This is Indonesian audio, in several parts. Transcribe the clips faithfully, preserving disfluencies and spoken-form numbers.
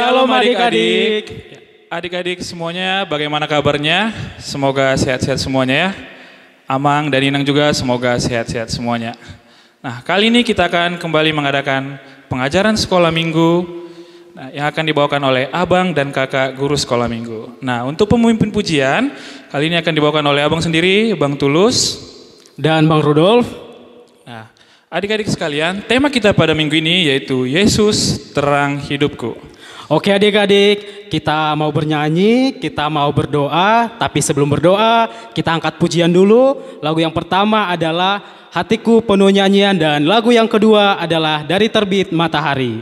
Shalom adik-adik. Adik-adik semuanya, bagaimana kabarnya? Semoga sehat-sehat semuanya ya. Amang dan Inang juga semoga sehat-sehat semuanya. Nah, kali ini kita akan kembali mengadakan pengajaran sekolah minggu nah, yang akan dibawakan oleh abang dan kakak guru sekolah minggu. Nah, untuk pemimpin pujian, kali ini akan dibawakan oleh abang sendiri, Bang Tulus. Dan Bang Rudolf. Nah, adik-adik sekalian, tema kita pada minggu ini yaitu Yesus terang hidupku. Oke adik-adik, kita mau bernyanyi, kita mau berdoa, tapi sebelum berdoa, kita angkat pujian dulu. Lagu yang pertama adalah Hatiku Penuh Nyanyian dan lagu yang kedua adalah Dari Terbit Matahari.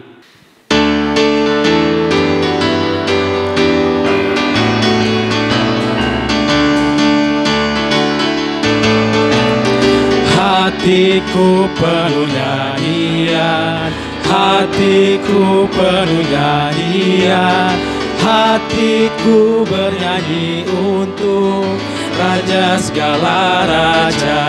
Hatiku penuh nyanyian, hatiku penuh nyanyian, hatiku bernyanyi untuk Raja segala raja.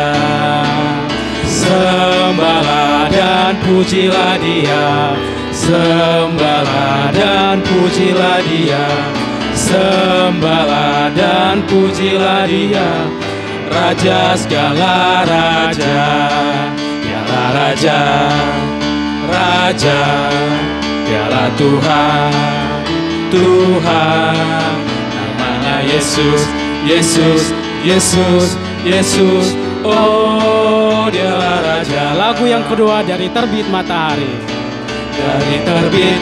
Sembahlah dan pujilah Dia, sembahlah dan pujilah Dia, sembahlah dan pujilah Dia. Raja segala raja, Dialah Raja, Raja, Dialah Tuhan, Tuhan. Namanya Yesus, Yesus, Yesus, Yesus. Oh, Dialah Raja. Lagu yang kedua dari Terbit Matahari. Dari terbit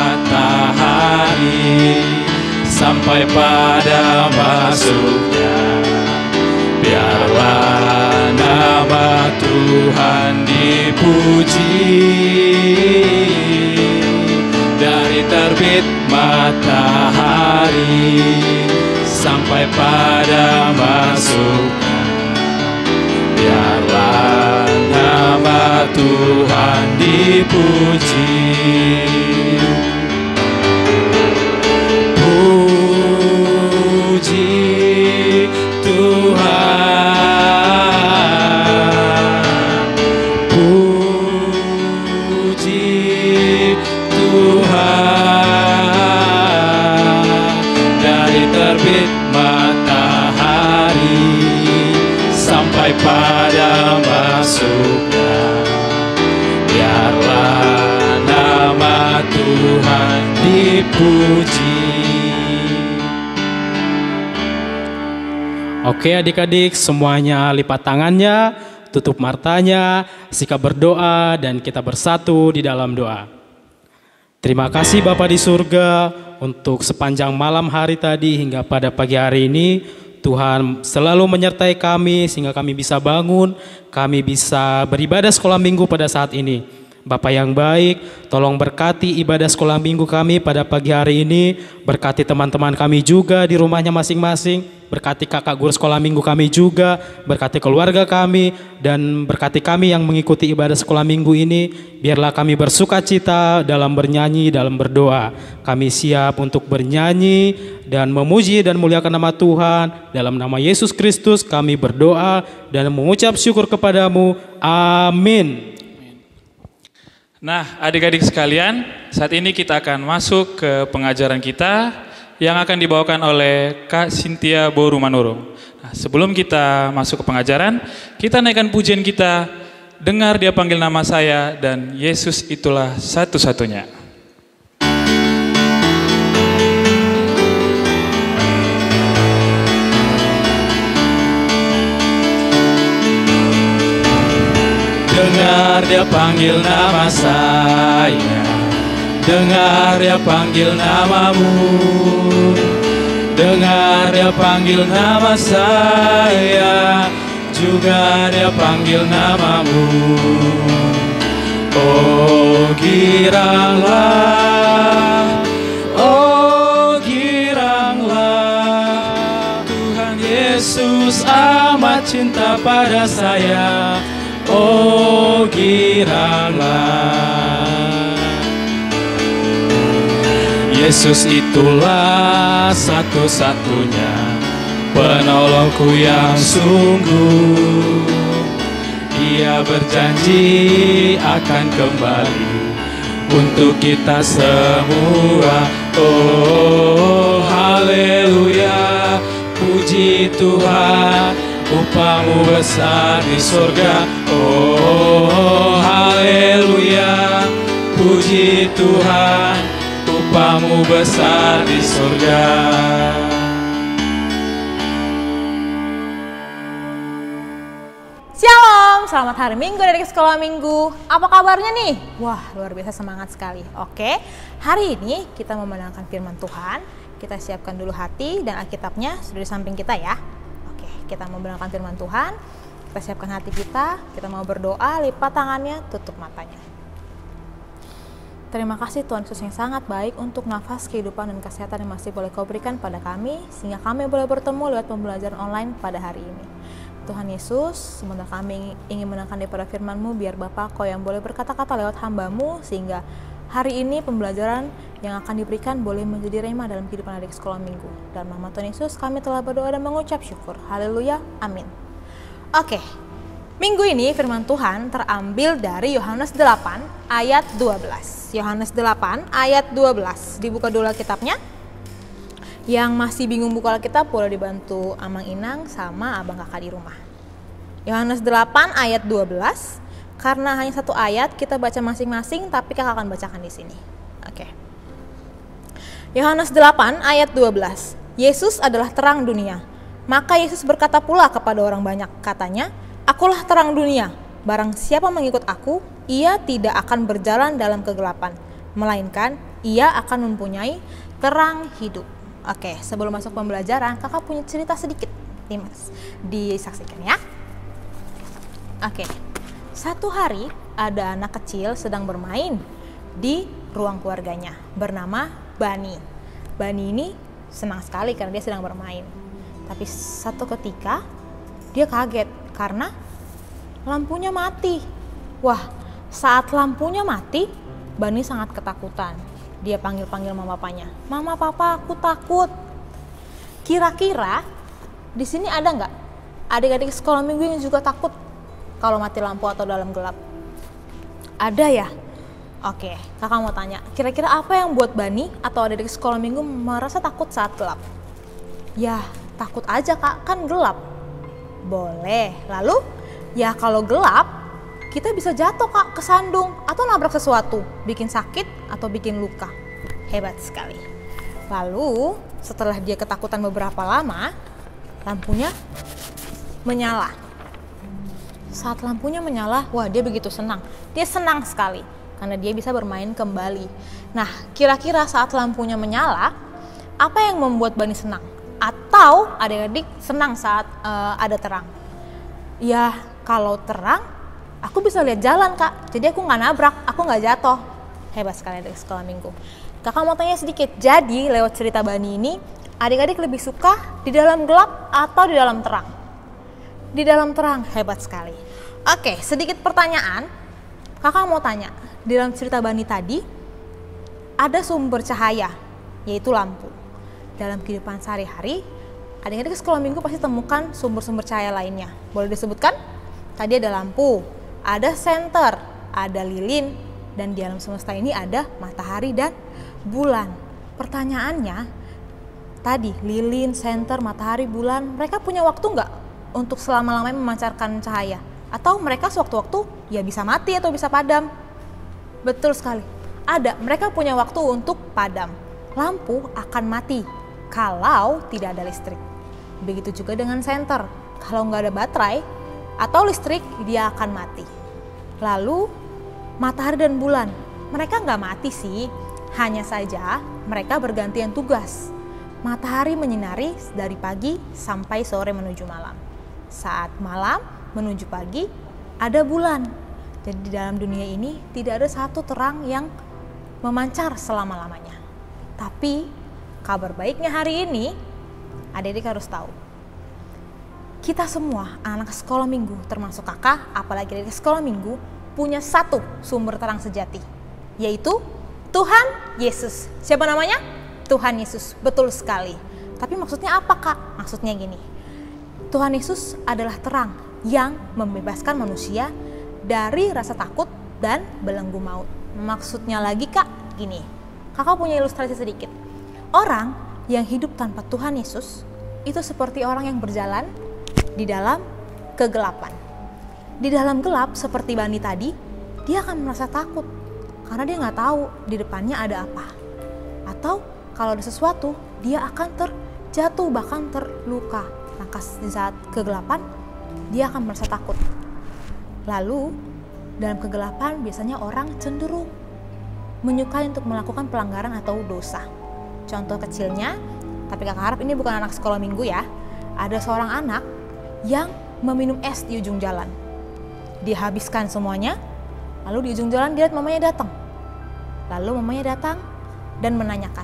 matahari sampai pada masuknya, biarlah nama Tuhan dipuji. Dari terbit matahari sampai pada masuknya, biarlah nama Tuhan dipuji. Puji Tuhan, puji Tuhan. Dari terbit matahari sampai pada masuknya, biarlah nama Tuhan dipuji. Oke adik-adik, semuanya lipat tangannya, tutup matanya, sikap berdoa, dan kita bersatu di dalam doa. Terima kasih Bapa di surga untuk sepanjang malam hari tadi hingga pada pagi hari ini. Tuhan selalu menyertai kami sehingga kami bisa bangun, kami bisa beribadah sekolah minggu pada saat ini. Bapa yang baik, tolong berkati ibadah sekolah minggu kami pada pagi hari ini. Berkati teman-teman kami juga di rumahnya masing-masing. Berkati kakak guru sekolah minggu kami juga. Berkati keluarga kami. Dan berkati kami yang mengikuti ibadah sekolah minggu ini. Biarlah kami bersuka cita dalam bernyanyi, dalam berdoa. Kami siap untuk bernyanyi dan memuji dan muliakan nama Tuhan. Dalam nama Yesus Kristus kami berdoa dan mengucap syukur kepadamu. Amin. Nah, adik-adik sekalian, saat ini kita akan masuk ke pengajaran kita yang akan dibawakan oleh Kak Cynthia Boru Manurung. Nah, sebelum kita masuk ke pengajaran, kita naikkan pujian kita, dengar Dia panggil nama saya dan Yesus itulah satu-satunya. Dengar Dia panggil nama saya, dengar Dia panggil namamu, dengar Dia panggil nama saya, juga Dia panggil namamu. Oh giranglah, oh giranglah, Tuhan Yesus amat cinta pada saya. Oh giranglah, Yesus itulah satu-satunya penolongku yang sungguh. Dia berjanji akan kembali untuk kita semua. Oh haleluya, puji Tuhan, upahmu besar di surga. Oh haleluya, puji Tuhan, upahmu besar di surga. Shalom, selamat hari Minggu dari Sekolah Minggu. Apa kabarnya nih? Wah, luar biasa semangat sekali. Oke, hari ini kita memenangkan firman Tuhan. Kita siapkan dulu hati dan Alkitabnya sudah di samping kita ya. Oke, kita memenangkan firman Tuhan. Kita siapkan hati kita. Kita mau berdoa, lipat tangannya, tutup matanya. Terima kasih Tuhan Yesus yang sangat baik untuk nafas kehidupan dan kesehatan yang masih boleh Kau berikan pada kami, sehingga kami boleh bertemu lewat pembelajaran online pada hari ini. Tuhan Yesus, sementara kami ingin menangkan daripada firman-Mu, biar Bapa Kau yang boleh berkata-kata lewat hamba-Mu, sehingga hari ini pembelajaran yang akan diberikan boleh menjadi rema dalam kehidupan adik sekolah minggu. Dalam nama Tuhan Yesus kami telah berdoa dan mengucap syukur. Haleluya, amin. Oke, minggu ini firman Tuhan terambil dari Yohanes delapan ayat dua belas. Yohanes delapan ayat dua belas. Dibuka dulu kitabnya. Yang masih bingung buka Alkitab boleh dibantu Amang Inang sama abang kakak di rumah. Yohanes delapan ayat dua belas. Karena hanya satu ayat kita baca masing-masing, tapi kakak akan bacakan di sini. Oke. Yohanes delapan ayat dua belas. Yesus adalah terang dunia. Maka Yesus berkata pula kepada orang banyak, katanya, "Akulah terang dunia. Barang siapa mengikut aku, ia tidak akan berjalan dalam kegelapan, melainkan ia akan mempunyai terang hidup." Oke, sebelum masuk pembelajaran, kakak punya cerita sedikit nih mas, disaksikan ya. Oke, satu hari ada anak kecil sedang bermain di ruang keluarganya, bernama Bani. Bani ini senang sekali karena dia sedang bermain. Tapi satu ketika dia kaget karena lampunya mati. Wah, saat lampunya mati, Bani sangat ketakutan. Dia panggil-panggil mama papanya. "Mama, papa, aku takut." Kira-kira di sini ada nggak adik-adik sekolah minggu yang juga takut kalau mati lampu atau dalam gelap? Ada ya? Oke, kakak mau tanya. Kira-kira apa yang buat Bani atau adik-adik sekolah minggu merasa takut saat gelap? Ya, takut aja kak, kan gelap. Boleh. Lalu, ya kalau gelap, kita bisa jatuh kak, kesandung atau nabrak sesuatu, bikin sakit atau bikin luka. Hebat sekali. Lalu setelah dia ketakutan beberapa lama, lampunya menyala. Saat lampunya menyala, wah dia begitu senang. Dia senang sekali karena dia bisa bermain kembali. Nah, kira-kira saat lampunya menyala, apa yang membuat Bani senang? Atau adik-adik senang saat uh, ada terang? Ya kalau terang, aku bisa lihat jalan kak, jadi aku nggak nabrak, aku nggak jatuh. Hebat sekali adik sekolah minggu. Kakak mau tanya sedikit, jadi lewat cerita Bani ini, adik-adik lebih suka di dalam gelap atau di dalam terang? Di dalam terang, hebat sekali. Oke, sedikit pertanyaan, kakak mau tanya, di dalam cerita Bani tadi, ada sumber cahaya, yaitu lampu. Dalam kehidupan sehari-hari, adik-adik sekolah minggu pasti temukan sumber-sumber cahaya lainnya. Boleh disebutkan? Tadi ada lampu, ada senter, ada lilin, dan di alam semesta ini ada matahari dan bulan. Pertanyaannya, tadi lilin, senter, matahari, bulan, mereka punya waktu nggak untuk selama-lamanya memancarkan cahaya? Atau mereka sewaktu-waktu ya bisa mati atau bisa padam? Betul sekali, ada. Mereka punya waktu untuk padam. Lampu akan mati kalau tidak ada listrik. Begitu juga dengan senter, kalau nggak ada baterai atau listrik, dia akan mati. Lalu matahari dan bulan, mereka nggak mati sih, hanya saja mereka bergantian tugas. Matahari menyinari dari pagi sampai sore menuju malam. Saat malam menuju pagi ada bulan. Jadi di dalam dunia ini tidak ada satu terang yang memancar selama-lamanya. Tapi kabar baiknya hari ini, adik-adik harus tahu, kita semua anak sekolah minggu, termasuk kakak, apalagi dari sekolah minggu, punya satu sumber terang sejati, yaitu Tuhan Yesus. Siapa namanya? Tuhan Yesus, betul sekali. Tapi maksudnya apa kak? Maksudnya gini, Tuhan Yesus adalah terang yang membebaskan manusia dari rasa takut dan belenggu maut. Maksudnya lagi kak, gini, kakak punya ilustrasi sedikit. Orang yang hidup tanpa Tuhan Yesus itu seperti orang yang berjalan di dalam kegelapan. Di dalam gelap seperti Bani tadi, dia akan merasa takut karena dia nggak tahu di depannya ada apa. Atau kalau ada sesuatu, dia akan terjatuh bahkan terluka. Maka di saat kegelapan, dia akan merasa takut. Lalu dalam kegelapan biasanya orang cenderung menyukai untuk melakukan pelanggaran atau dosa. Contoh kecilnya, tapi kakak harap ini bukan anak sekolah minggu ya. Ada seorang anak yang meminum es di ujung jalan. Dia habiskan semuanya, lalu di ujung jalan dia lihat mamanya datang. Lalu mamanya datang dan menanyakan,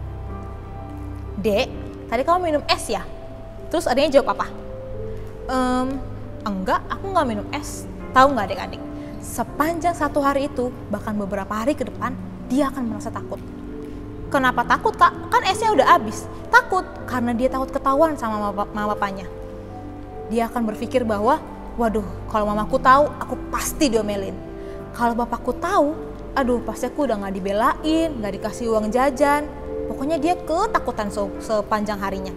"Dek, tadi kamu minum es ya?" Terus adiknya jawab apa? Ehm, enggak, aku nggak minum es. Tahu nggak adik-adik? Sepanjang satu hari itu, bahkan beberapa hari ke depan, dia akan merasa takut. Kenapa takut, Kak? Kan esnya udah habis. Takut karena dia takut ketahuan sama mama bapaknya. Dia akan berpikir bahwa, waduh, kalau mamaku tahu, aku pasti diomelin. Kalau bapakku tahu, aduh, pasti aku udah nggak dibelain, nggak dikasih uang jajan. Pokoknya dia ketakutan sepanjang harinya.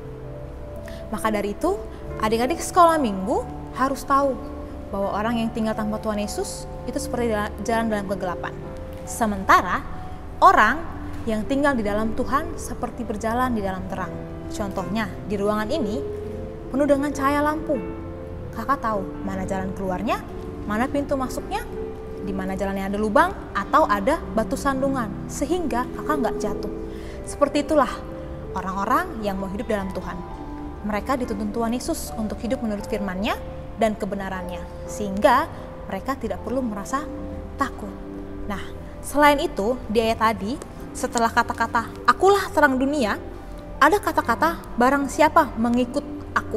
Maka dari itu, adik-adik sekolah minggu harus tahu bahwa orang yang tinggal tanpa Tuhan Yesus itu seperti jalan dalam kegelapan. Sementara orang yang tinggal di dalam Tuhan seperti berjalan di dalam terang. Contohnya di ruangan ini penuh dengan cahaya lampu. Kakak tahu mana jalan keluarnya, mana pintu masuknya, di mana jalannya ada lubang atau ada batu sandungan sehingga kakak nggak jatuh. Seperti itulah orang-orang yang mau hidup dalam Tuhan. Mereka dituntun Tuhan Yesus untuk hidup menurut firman-Nya dan kebenarannya, sehingga mereka tidak perlu merasa takut. Nah, selain itu di ayat tadi, setelah kata-kata akulah terang dunia, ada kata-kata barang siapa mengikut aku,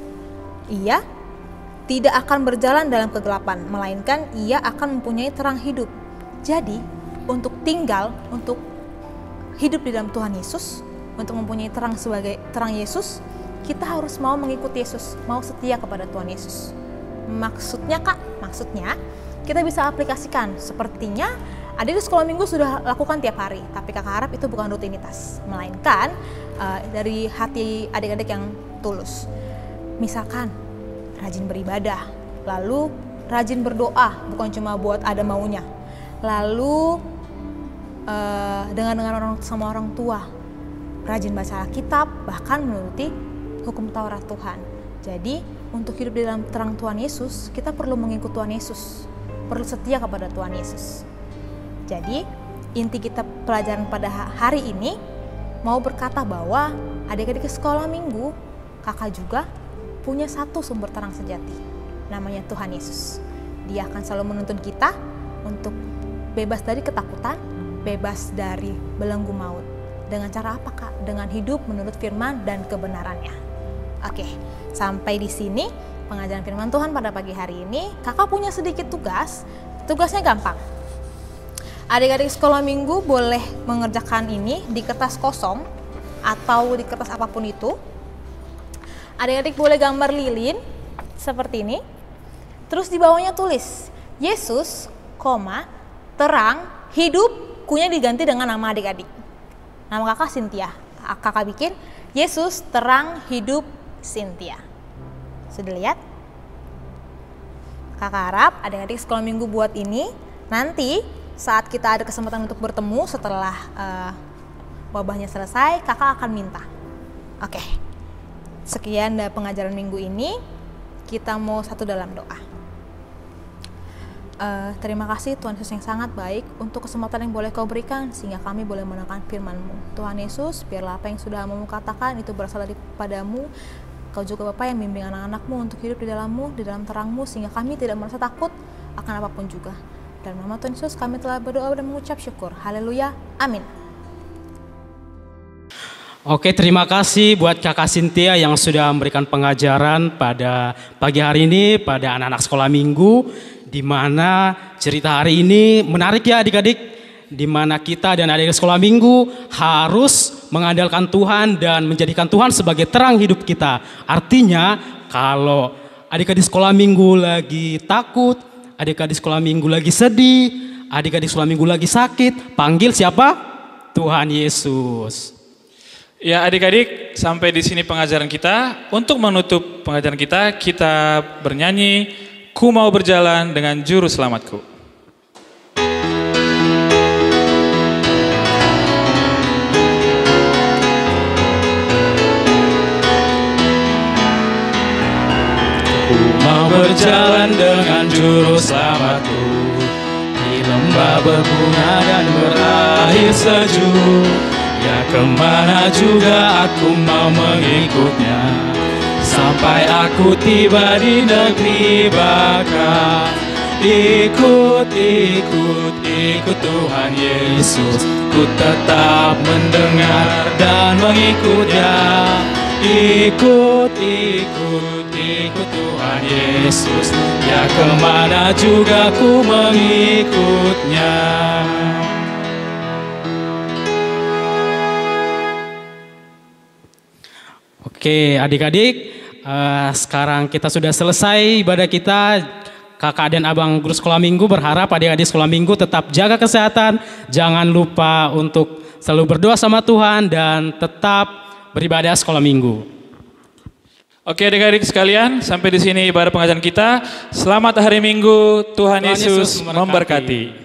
ia tidak akan berjalan dalam kegelapan, melainkan ia akan mempunyai terang hidup. Jadi, untuk tinggal, untuk hidup di dalam Tuhan Yesus, untuk mempunyai terang sebagai terang Yesus, kita harus mau mengikuti Yesus, mau setia kepada Tuhan Yesus. Maksudnya Kak, maksudnya kita bisa aplikasikan. Sepertinya adik di sekolah minggu sudah lakukan tiap hari, tapi kakak harap itu bukan rutinitas, melainkan uh, dari hati adik-adik yang tulus. Misalkan rajin beribadah, lalu rajin berdoa, bukan cuma buat ada maunya. Lalu uh, dengan dengan orang sama orang tua, rajin baca Alkitab, bahkan menuruti hukum Taurat Tuhan. Jadi untuk hidup di dalam terang Tuhan Yesus, kita perlu mengikut Tuhan Yesus, perlu setia kepada Tuhan Yesus. Jadi inti kita pelajaran pada hari ini mau berkata bahwa adik-adik sekolah minggu, kakak juga punya satu sumber terang sejati, namanya Tuhan Yesus. Dia akan selalu menuntun kita untuk bebas dari ketakutan, bebas dari belenggu maut. Dengan cara apa Kak? Dengan hidup menurut firman dan kebenarannya. Oke, sampai di sini pengajaran firman Tuhan pada pagi hari ini. Kakak punya sedikit tugas. Tugasnya gampang. Adik-adik sekolah minggu boleh mengerjakan ini di kertas kosong atau di kertas apapun itu. Adik-adik boleh gambar lilin seperti ini. Terus di bawahnya tulis Yesus, koma, terang, hidup, kunya diganti dengan nama adik-adik. Nama kakak Cynthia. Kakak bikin Yesus, terang, hidup, Cynthia. Sudah lihat? Kakak harap adik-adik sekolah minggu buat ini. Nanti saat kita ada kesempatan untuk bertemu setelah uh, wabahnya selesai, kakak akan minta. Oke, sekian dari pengajaran minggu ini. Kita mau satu dalam doa. Uh, terima kasih Tuhan Yesus yang sangat baik untuk kesempatan yang boleh Kau berikan sehingga kami boleh mendengarkan firman-Mu. Tuhan Yesus, biarlah apa yang sudah Mu katakan itu berasal daripadamu. Kau juga Bapa yang membimbing anak-anak-Mu untuk hidup di dalam-Mu, di dalam terang-Mu, sehingga kami tidak merasa takut akan apapun juga. Dalam nama Tuhan Yesus kami telah berdoa dan mengucap syukur. Haleluya, amin. Oke, terima kasih buat Kakak Cynthia yang sudah memberikan pengajaran pada pagi hari ini pada anak-anak sekolah minggu, di mana cerita hari ini menarik ya adik-adik, di mana kita dan adik-adik sekolah minggu harus mengandalkan Tuhan dan menjadikan Tuhan sebagai terang hidup kita. Artinya kalau adik-adik sekolah minggu lagi takut, adik-adik sekolah minggu lagi sedih, adik-adik sekolah minggu lagi sakit, panggil siapa? Tuhan Yesus. Ya adik-adik, sampai di sini pengajaran kita. Untuk menutup pengajaran kita, kita bernyanyi Ku Mau Berjalan dengan Juru Selamatku. Ku mau berjalan dengan Juru Selamatku di lembah berbunga dan berair sejuk. Ya kemana juga aku mau mengikutnya, sampai aku tiba di negeri baka. Ikut, ikut, ikut Tuhan Yesus, ku tetap mendengar dan mengikutnya. Ikut, ikut, ikut Tuhan Yesus, ya kemana juga ku mengikutnya. Oke adik-adik, uh, sekarang kita sudah selesai ibadah kita. Kakak dan abang guru sekolah minggu berharap adik-adik sekolah minggu tetap jaga kesehatan. Jangan lupa untuk selalu berdoa sama Tuhan dan tetap beribadah sekolah minggu. Oke adik-adik sekalian, sampai di sini ibadah pengajaran kita. Selamat hari Minggu, Tuhan, Tuhan Yesus, Yesus memberkati.